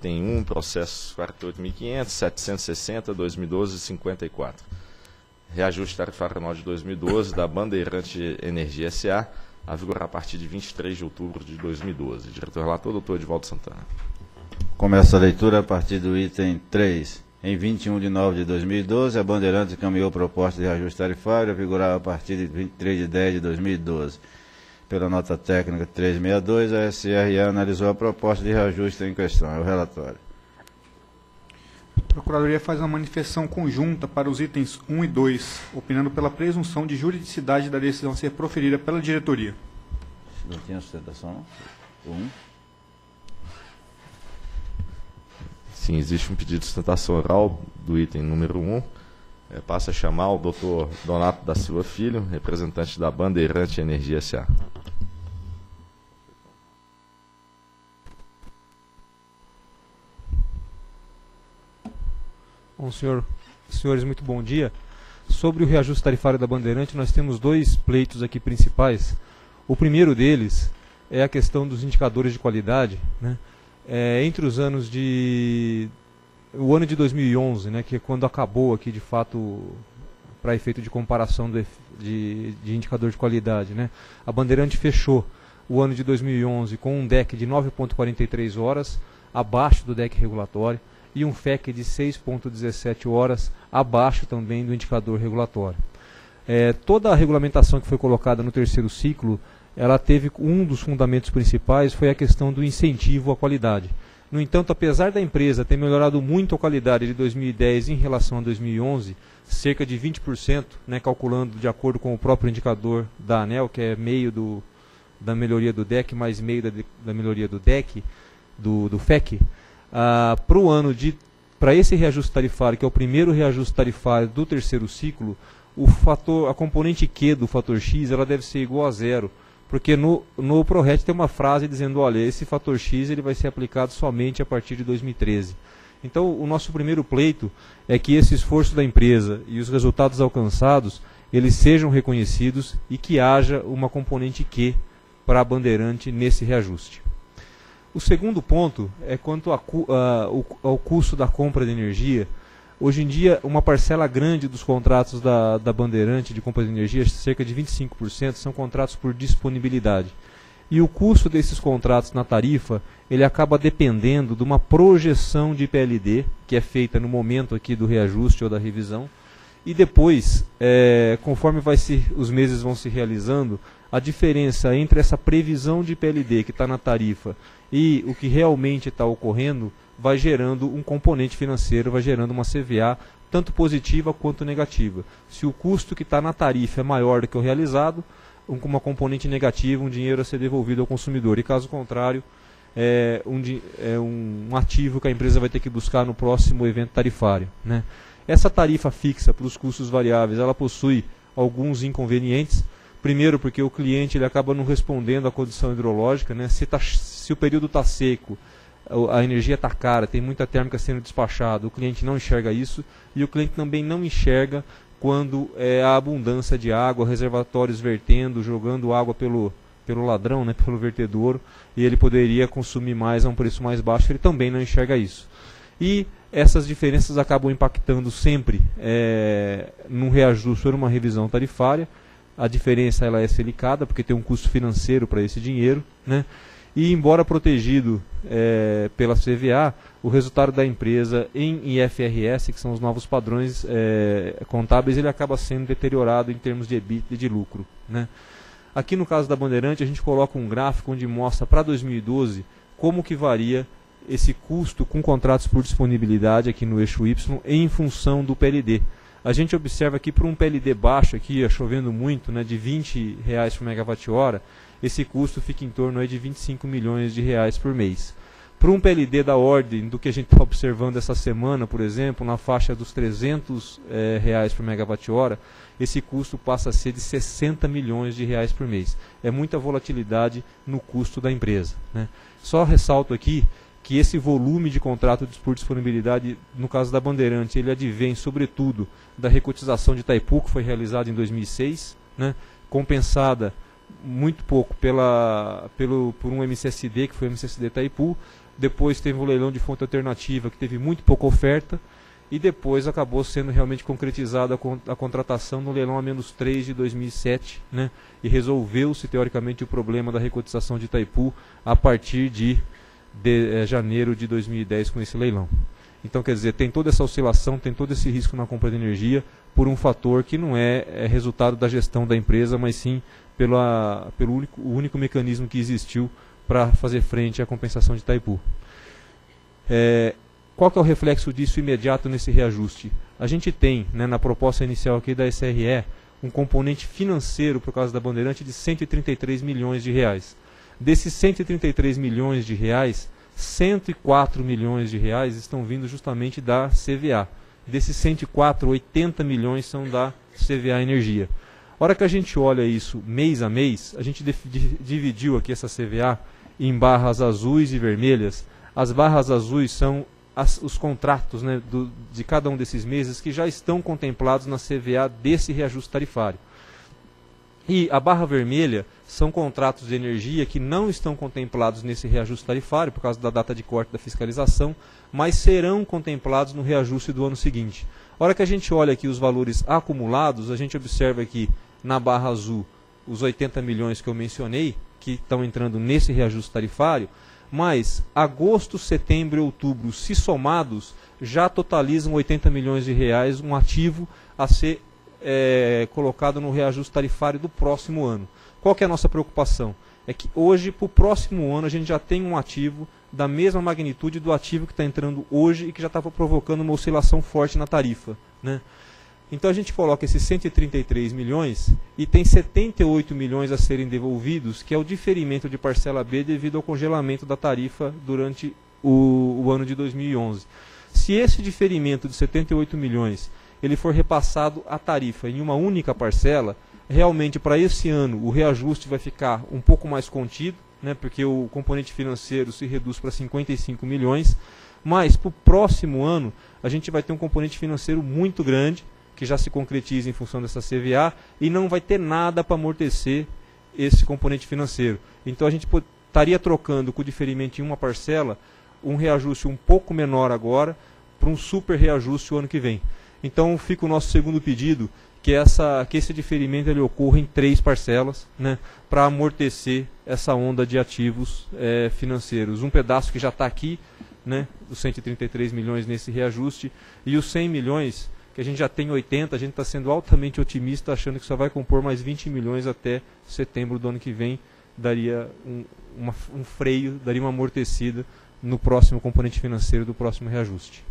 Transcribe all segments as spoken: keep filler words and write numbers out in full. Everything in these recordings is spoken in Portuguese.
Tem um processo quarenta e oito mil e quinhentos, setecentos e sessenta, dois mil e doze, cinquenta e quatro. Reajuste tarifário anual de dois mil e doze da Bandeirante Energia S A, a vigorar a partir de vinte e três de outubro de dois mil e doze. Diretor relator, doutor Edivaldo Santana. Começa a leitura a partir do item três. Em vinte e um de nove de dois mil e doze, a Bandeirantes encaminhou proposta de reajuste tarifário a vigorar a partir de vinte e três de dez de dois mil e doze. Pela nota técnica trezentos e sessenta e dois, a S R A analisou a proposta de reajuste em questão. É o relatório. A Procuradoria faz uma manifestação conjunta para os itens um e dois, opinando pela presunção de juridicidade da decisão a ser proferida pela diretoria. Não tinha sustentação, não? Um. Sim, existe um pedido de sustentação oral do item número um. É, passa a chamar o doutor Donato da Silva Filho, representante da Bandeirante Energia S A. Bom, senhor, senhores, muito bom dia. Sobre o reajuste tarifário da Bandeirante, nós temos dois pleitos aqui principais. O primeiro deles é a questão dos indicadores de qualidade, né? É, entre os anos de... o ano de dois mil e onze, né, que é quando acabou aqui, de fato, para efeito de comparação do, de, de indicador de qualidade, né, a Bandeirante fechou o ano de dois mil e onze com um D E C de nove vírgula quarenta e três horas, abaixo do D E C regulatório, e um F E C de seis vírgula dezessete horas, abaixo também do indicador regulatório. É, toda a regulamentação que foi colocada no terceiro ciclo, ela teve um dos fundamentos principais, foi a questão do incentivo à qualidade. No entanto, apesar da empresa ter melhorado muito a qualidade de dois mil e dez em relação a dois mil e onze, cerca de vinte por cento, né, calculando de acordo com o próprio indicador da ANEEL, que é meio do, da melhoria do D E C, mais meio da, da melhoria do D E C, do, do F E C, ah, para o ano de, para esse reajuste tarifário, que é o primeiro reajuste tarifário do terceiro ciclo, o fator, a componente Q do fator X, ela deve ser igual a zero, porque no, no ProRet tem uma frase dizendo, olha, esse fator X ele vai ser aplicado somente a partir de dois mil e treze. Então, o nosso primeiro pleito é que esse esforço da empresa e os resultados alcançados, eles sejam reconhecidos e que haja uma componente Q para a Bandeirante nesse reajuste. O segundo ponto é quanto a, a, ao, ao custo da compra de energia. Hoje em dia, uma parcela grande dos contratos da, da Bandeirante de compra de energia, cerca de vinte e cinco por cento, são contratos por disponibilidade. E o custo desses contratos na tarifa, ele acaba dependendo de uma projeção de I P L D, que é feita no momento aqui do reajuste ou da revisão, e depois, é, conforme vai se, os meses vão se realizando, a diferença entre essa previsão de I P L D que está na tarifa e o que realmente está ocorrendo, vai gerando um componente financeiro, vai gerando uma C V A, tanto positiva quanto negativa. Se o custo que está na tarifa é maior do que o realizado, um, uma componente negativa, um dinheiro a ser devolvido ao consumidor. E caso contrário, é um, é um ativo que a empresa vai ter que buscar no próximo evento tarifário, né? Essa tarifa fixa para os custos variáveis, ela possui alguns inconvenientes. Primeiro, porque o cliente ele acaba não respondendo à condição hidrológica, né? Se, tá, se o período está seco, a energia está cara, tem muita térmica sendo despachada, o cliente não enxerga isso, e o cliente também não enxerga quando é, há abundância de água, reservatórios vertendo, jogando água pelo, pelo ladrão, né, pelo vertedouro, e ele poderia consumir mais a um preço mais baixo, ele também não enxerga isso. E essas diferenças acabam impactando sempre é, num reajuste ou numa revisão tarifária. A diferença ela é selicada, porque tem um custo financeiro para esse dinheiro, né? E, embora protegido é, pela C V A, o resultado da empresa em I F R S, que são os novos padrões é, contábeis, ele acaba sendo deteriorado em termos de EBITDA e de lucro, né? Aqui no caso da Bandeirante, a gente coloca um gráfico onde mostra para dois mil e doze como que varia esse custo com contratos por disponibilidade aqui no eixo Y em função do P L D. A gente observa aqui por um P L D baixo, aqui chovendo muito, né, de vinte reais por megawatt-hora, esse custo fica em torno aí de vinte e cinco milhões de reais por mês. Para um P L D da ordem do que a gente está observando essa semana, por exemplo, na faixa dos trezentos é, reais por megawatt-hora, esse custo passa a ser de sessenta milhões de reais por mês. É muita volatilidade no custo da empresa, né? Só ressalto aqui que esse volume de contrato por disponibilidade, no caso da Bandeirante, ele advém sobretudo da recotização de Itaipu, que foi realizada em dois mil e seis, né, compensada muito pouco pela, pelo, por um M C S D, que foi o M C S D Itaipu, depois teve o leilão de fonte alternativa, que teve muito pouca oferta, e depois acabou sendo realmente concretizada a contratação no leilão A menos três de dois mil e sete, né? E resolveu-se, teoricamente, o problema da recotização de Itaipu a partir de, de eh, janeiro de dois mil e dez com esse leilão. Então, quer dizer, tem toda essa oscilação, tem todo esse risco na compra de energia por um fator que não é, é resultado da gestão da empresa, mas sim pela, pelo único, o único mecanismo que existiu para fazer frente à compensação de Itaipu. É, qual que é o reflexo disso imediato nesse reajuste? A gente tem, né, na proposta inicial aqui da S R E, um componente financeiro, por causa da Bandeirante, de cento e trinta e três milhões de reais. Desses cento e trinta e três milhões de reais, cento e quatro milhões de reais estão vindo justamente da C V A. Desses cento e quatro, oitenta milhões são da C V A Energia. A hora que a gente olha isso mês a mês, a gente dividiu aqui essa C V A em barras azuis e vermelhas. As barras azuis são as, os contratos, né, do, de cada um desses meses que já estão contemplados na C V A desse reajuste tarifário. E a barra vermelha são contratos de energia que não estão contemplados nesse reajuste tarifário por causa da data de corte da fiscalização, mas serão contemplados no reajuste do ano seguinte. A hora que a gente olha aqui os valores acumulados, a gente observa aqui na barra azul os oitenta milhões que eu mencionei, que estão entrando nesse reajuste tarifário, mas agosto, setembro e outubro, se somados, já totalizam oitenta milhões de reais, um ativo a ser é, colocado no reajuste tarifário do próximo ano. Qual que é a nossa preocupação? É que hoje, para o próximo ano, a gente já tem um ativo da mesma magnitude do ativo que está entrando hoje e que já estava provocando uma oscilação forte na tarifa, né? Então a gente coloca esses cento e trinta e três milhões e tem setenta e oito milhões a serem devolvidos, que é o diferimento de parcela B devido ao congelamento da tarifa durante o, o ano de dois mil e onze. Se esse diferimento de setenta e oito milhões ele for repassado à tarifa em uma única parcela, realmente para esse ano o reajuste vai ficar um pouco mais contido, né, porque o componente financeiro se reduz para cinquenta e cinco milhões, mas para o próximo ano a gente vai ter um componente financeiro muito grande, que já se concretiza em função dessa C V A, e não vai ter nada para amortecer esse componente financeiro. Então a gente estaria trocando com o diferimento em uma parcela, um reajuste um pouco menor agora, para um super reajuste o ano que vem. Então fica o nosso segundo pedido, que, essa, que esse diferimento ele ocorra em três parcelas, né, para amortecer essa onda de ativos é, financeiros. Um pedaço que já está aqui, né, os cento e trinta e três milhões nesse reajuste, e os cem milhões, que a gente já tem oitenta, a gente está sendo altamente otimista, achando que só vai compor mais vinte milhões até setembro do ano que vem, daria um, uma, um freio, daria uma amortecida no próximo componente financeiro do próximo reajuste.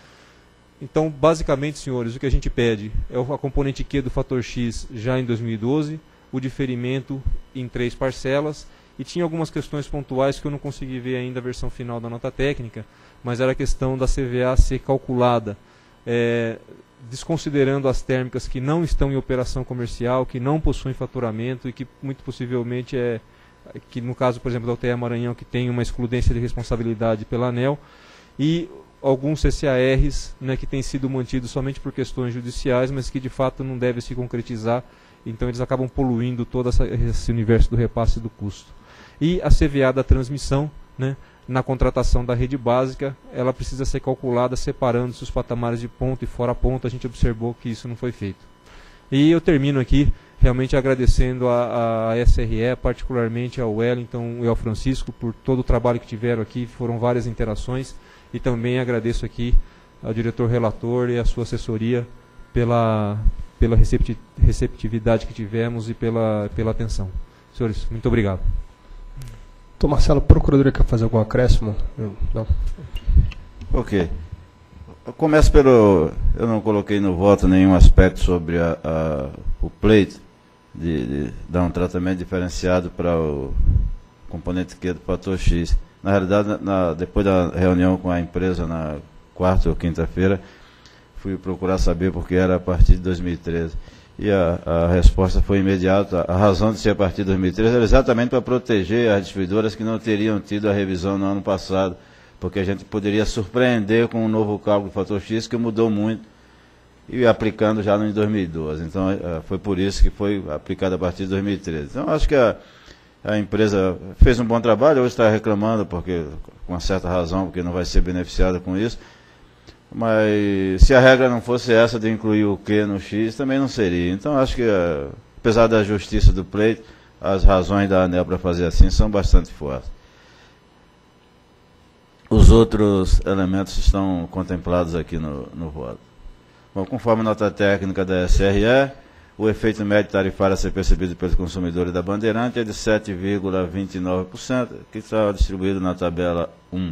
Então, basicamente, senhores, o que a gente pede é a componente Q do fator X já em dois mil e doze, o diferimento em três parcelas, e tinha algumas questões pontuais que eu não consegui ver ainda a versão final da nota técnica, mas era a questão da C V A ser calculada, é, desconsiderando as térmicas que não estão em operação comercial, que não possuem faturamento e que muito possivelmente é, que no caso, por exemplo, da U T E Maranhão, que tem uma excludência de responsabilidade pela ANEEL, e alguns C C A Rs, né, que têm sido mantidos somente por questões judiciais, mas que de fato não devem se concretizar, então eles acabam poluindo todo essa, esse universo do repasse do custo. E a C V A da transmissão, né, na contratação da rede básica, ela precisa ser calculada separando-se os patamares de ponto e fora ponto. A gente observou que isso não foi feito. E eu termino aqui realmente agradecendo a, a S R E, particularmente ao Wellington e ao Francisco, por todo o trabalho que tiveram aqui, foram várias interações, e também agradeço aqui ao diretor relator e à sua assessoria pela, pela receptividade que tivemos e pela, pela atenção. Senhores, muito obrigado. Então, Marcelo, a Procuradoria quer fazer algum acréscimo? Não. Ok. Eu começo pelo... Eu não coloquei no voto nenhum aspecto sobre a, a, o pleito de, de dar um tratamento diferenciado para o componente Q do fator X. Na realidade, na, depois da reunião com a empresa na quarta ou quinta-feira, fui procurar saber porque era a partir de dois mil e treze. E a, a resposta foi imediata. A razão de ser a partir de dois mil e treze era exatamente para proteger as distribuidoras que não teriam tido a revisão no ano passado, porque a gente poderia surpreender com um novo cálculo do fator X que mudou muito, e aplicando já no em dois mil e doze. Então, foi por isso que foi aplicado a partir de dois mil e treze. Então, acho que a, A empresa fez um bom trabalho, hoje está reclamando, porque, com uma certa razão, porque não vai ser beneficiada com isso. Mas se a regra não fosse essa de incluir o Q no X, também não seria. Então acho que, apesar da justiça do pleito, as razões da ANEEL para fazer assim são bastante fortes. Os outros elementos estão contemplados aqui no, no voto. Bom, conforme nota técnica da S R E, o efeito médio tarifário a ser percebido pelos consumidores da Bandeirante é de sete vírgula vinte e nove por cento, que está distribuído na tabela um.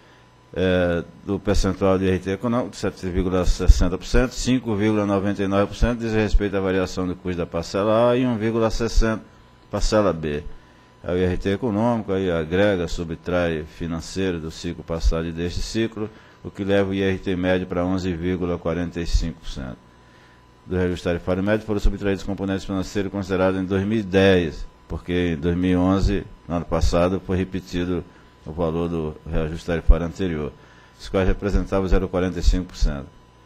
É, do percentual de I R T econômico, de sete vírgula sessenta por cento, cinco vírgula noventa e nove por cento diz respeito à variação do custo da parcela A e um vírgula sessenta por cento parcela B. O I R T econômico aí agrega, subtrai financeiro do ciclo passado e deste ciclo, o que leva o I R T médio para onze vírgula quarenta e cinco por cento. Do reajuste tarifário médio foram subtraídos componentes financeiros considerados em dois mil e dez, porque em dois mil e onze, no ano passado, foi repetido o valor do reajuste tarifário anterior, os quais representavam zero vírgula quarenta e cinco por cento.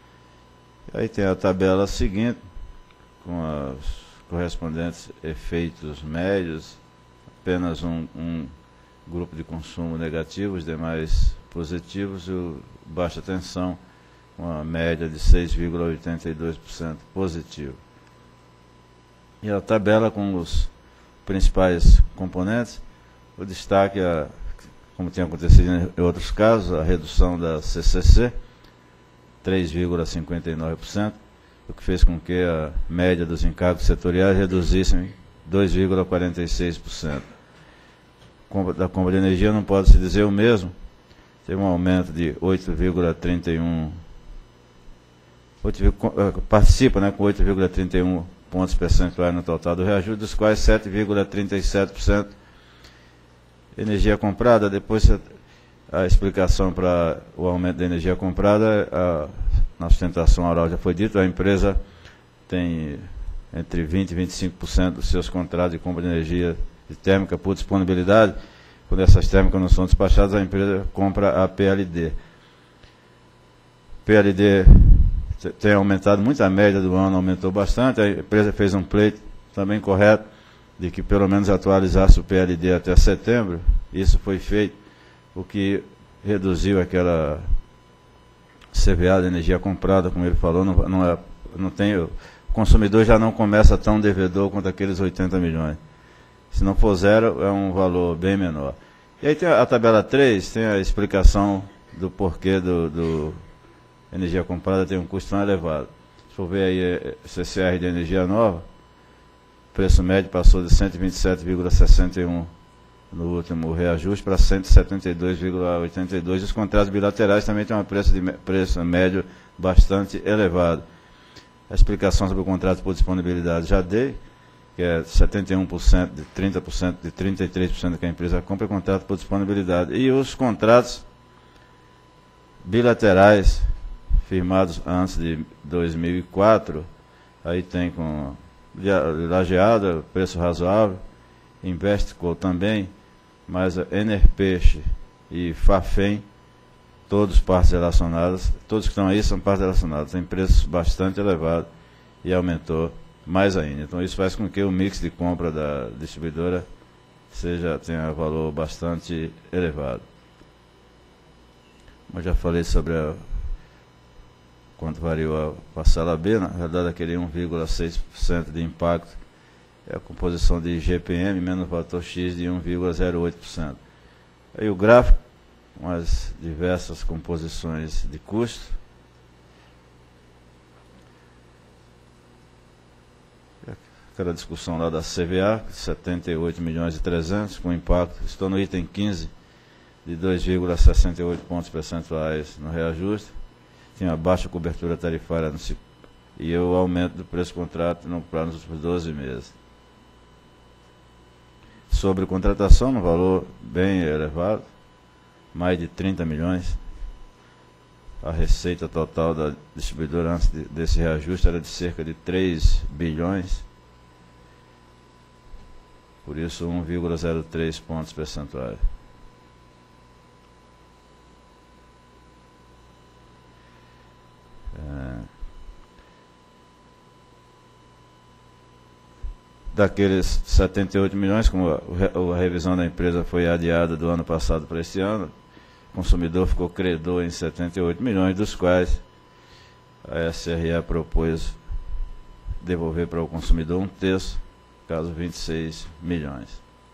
Aí tem a tabela seguinte, com os correspondentes efeitos médios, apenas um, um grupo de consumo negativo, os demais positivos, e o baixa tensão, com uma média de seis vírgula oitenta e dois por cento positivo. E a tabela com os principais componentes, o destaque, a, como tinha acontecido em outros casos, a redução da C C C, três vírgula cinquenta e nove por cento, o que fez com que a média dos encargos setoriais reduzisse em dois vírgula quarenta e seis por cento. Da compra de energia não pode se dizer o mesmo, teve um aumento de oito vírgula trinta e um por cento, participa, né, com oito vírgula trinta e um pontos percentuais no total do reajuste, dos quais sete vírgula trinta e sete por cento energia comprada. Depois a explicação para o aumento da energia comprada, a, na sustentação oral já foi dito, a empresa tem entre vinte e vinte e cinco por cento dos seus contratos de compra de energia de térmica por disponibilidade. Quando essas térmicas não são despachadas, a empresa compra a P L D. P L D tem aumentado muito, a média do ano aumentou bastante, a empresa fez um pleito também correto, de que pelo menos atualizasse o P L D até setembro. Isso foi feito, o que reduziu aquela C V A da energia comprada, como ele falou, não, não, é, não tem, o consumidor já não começa tão devedor quanto aqueles oitenta milhões. Se não for zero, é um valor bem menor. E aí tem a, a tabela três, tem a explicação do porquê do, do energia comprada tem um custo tão elevado. Se for ver aí C C R de energia nova, o preço médio passou de cento e vinte e sete vírgula sessenta e um no último reajuste para cento e setenta e dois vírgula oitenta e dois. Os contratos bilaterais também têm um preço, de, preço médio bastante elevado. A explicação sobre o contrato por disponibilidade já dei, que é setenta e um por cento, de trinta por cento, de trinta e três por cento que a empresa compra, é contrato por disponibilidade. E os contratos bilaterais firmados antes de dois mil e quatro, aí tem com Lajeada, preço razoável, Investco também, mas a Enerpeixe e Fafem, todos partes relacionadas, todos que estão aí são partes relacionadas, tem preços bastante elevados e aumentou mais ainda. Então isso faz com que o mix de compra da distribuidora seja, tenha valor bastante elevado. Como eu já falei sobre a, quanto variou a parcela B, na verdade aquele um vírgula seis por cento de impacto é a composição de G P M menos o fator X de um vírgula zero oito por cento. Aí o gráfico, com as diversas composições de custo. Aquela discussão lá da C V A, setenta e oito milhões e trezentos, com impacto, estou no item quinze, de dois vírgula sessenta e oito pontos percentuais no reajuste. Tinha baixa cobertura tarifária no, e o aumento do preço do contrato no prazo dos últimos doze meses. Sobre contratação, no valor bem elevado, mais de trinta milhões. A receita total da distribuidora antes de, desse reajuste era de cerca de três bilhões. Por isso, um vírgula zero três pontos percentuais. É. Daqueles setenta e oito milhões, como a, a revisão da empresa foi adiada do ano passado para esse ano, o consumidor ficou credor em setenta e oito milhões, dos quais a S R A propôs devolver para o consumidor um terço, caso vinte e seis milhões.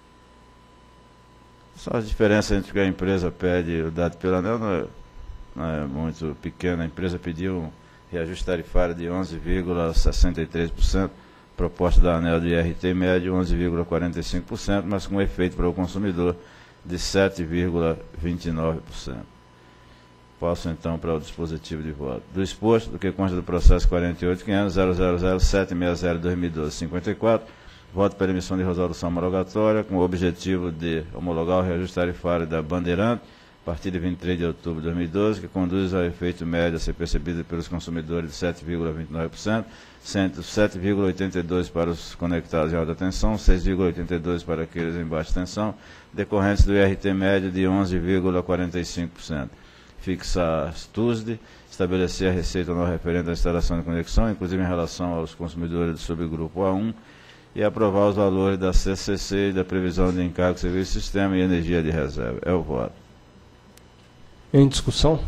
Só a diferença entre o que a empresa pede e o dado pela ANEEL não é, não é muito pequena. A empresa pediu um reajuste tarifário de onze vírgula sessenta e três por cento, proposta da ANEEL de I R T médio onze vírgula quarenta e cinco por cento, mas com efeito para o consumidor de sete vírgula vinte e nove por cento. Passo então para o dispositivo de voto. Do exposto, do que consta do processo quarenta e oito ponto quinhentos ponto zero zero zero sete seis zero dois mil e doze cinquenta e quatro, voto pela emissão de resolução homologatória com o objetivo de homologar o reajuste tarifário da Bandeirante a partir de vinte e três de outubro de dois mil e doze, que conduz ao efeito médio a ser percebido pelos consumidores de sete vírgula vinte e nove por cento, sendo sete vírgula oitenta e dois por cento para os conectados em alta tensão, seis vírgula oitenta e dois por cento para aqueles em baixa tensão, decorrentes do I R T médio de onze vírgula quarenta e cinco por cento. Fixar as T U S D, estabelecer a receita não referente à instalação de conexão, inclusive em relação aos consumidores do subgrupo A um, e aprovar os valores da C C C e da previsão de encargo de serviço de sistema e energia de reserva. É o voto. Em discussão?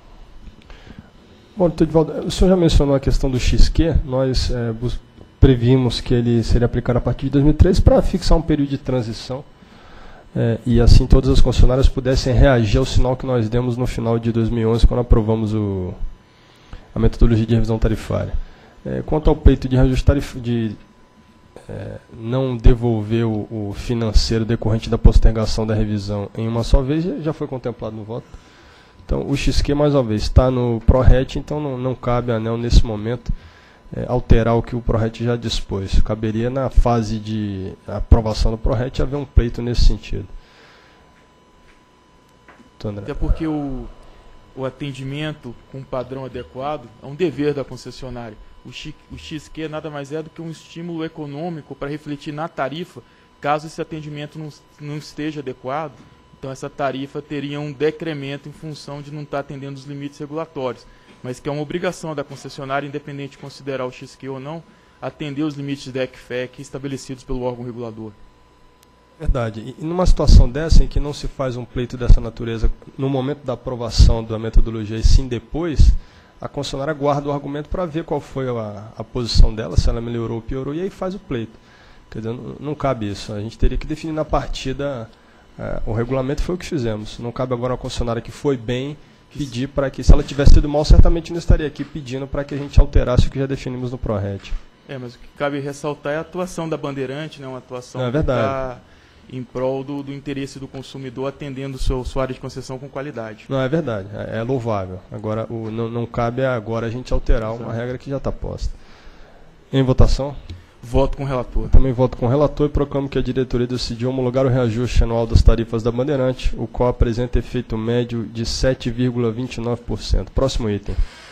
Bom, Edivaldo, o senhor já mencionou a questão do X Q. Nós é, previmos que ele seria aplicado a partir de dois mil e treze para fixar um período de transição é, e assim todas as concessionárias pudessem reagir ao sinal que nós demos no final de dois mil e onze, quando aprovamos o, a metodologia de revisão tarifária. É, quanto ao pleito de reajuste tarifário, de é, não devolver o, o financeiro decorrente da postergação da revisão em uma só vez, já foi contemplado no voto. Então, o X Q, mais uma vez, está no PRORET, então não, não cabe à ANEEL, nesse momento, é, alterar o que o PRORET já dispôs. Caberia, na fase de aprovação do PRORET, haver um pleito nesse sentido. Até porque o, o atendimento com padrão adequado é um dever da concessionária. O, X, o X Q nada mais é do que um estímulo econômico para refletir na tarifa, caso esse atendimento não, não esteja adequado. Então, essa tarifa teria um decremento em função de não estar atendendo os limites regulatórios, mas que é uma obrigação da concessionária, independente de considerar o X Q ou não, atender os limites da E C F E C estabelecidos pelo órgão regulador. Verdade. E numa situação dessa, em que não se faz um pleito dessa natureza no momento da aprovação da metodologia e sim depois, a concessionária guarda o argumento para ver qual foi a, a posição dela, se ela melhorou ou piorou, e aí faz o pleito. Quer dizer, não, não cabe isso. A gente teria que definir na partida. É, o regulamento foi o que fizemos. Não cabe agora a concessionária que foi bem pedir para que, se ela tivesse sido mal, certamente não estaria aqui pedindo para que a gente alterasse o que já definimos no PRORET. É, mas o que cabe ressaltar é a atuação da Bandeirante, né, uma atuação é que está em prol do, do interesse do consumidor, atendendo o seu sua área de concessão com qualidade. Não, é verdade, é, é louvável. Agora, o, não, não cabe agora a gente alterar Exato. Uma regra que já está posta. Em votação? Voto com o relator. Eu também voto com o relator e proclamo que a diretoria decidiu homologar o reajuste anual das tarifas da Bandeirante, o qual apresenta efeito médio de sete vírgula vinte e nove por cento. Próximo item.